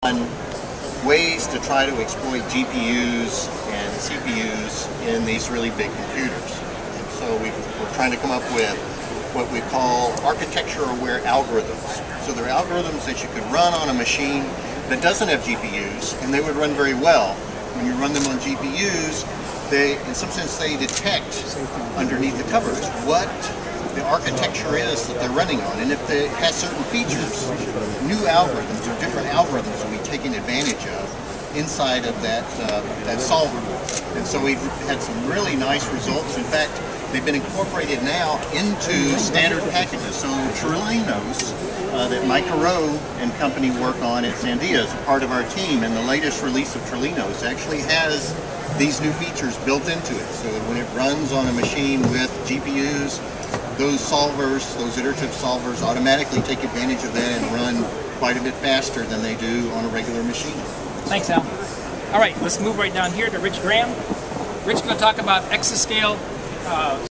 ways to try to exploit GPUs and CPUs in these really big computers. And so we're trying to come up with what we call architecture-aware algorithms. So they're algorithms that you could run on a machine that doesn't have GPUs, and they would run very well. When you run them on GPUs, in some sense, they detect underneath the covers what the architecture is that they're running on, and if it has certain features, new algorithms or different algorithms will be taken advantage of inside of that solver. And so we've had some really nice results. In fact, they've been incorporated now into standard packages. So Trilinos that Mike Rowe and company work on at Sandia is a part of our team, and the latest release of Trilinos actually has these new features built into it. So when it runs on a machine with GPUs, those solvers, those iterative solvers, automatically take advantage of that and run quite a bit faster than they do on a regular machine. Thanks, Al. All right, let's move right down here to Rich Graham. Rich is going to talk about exascale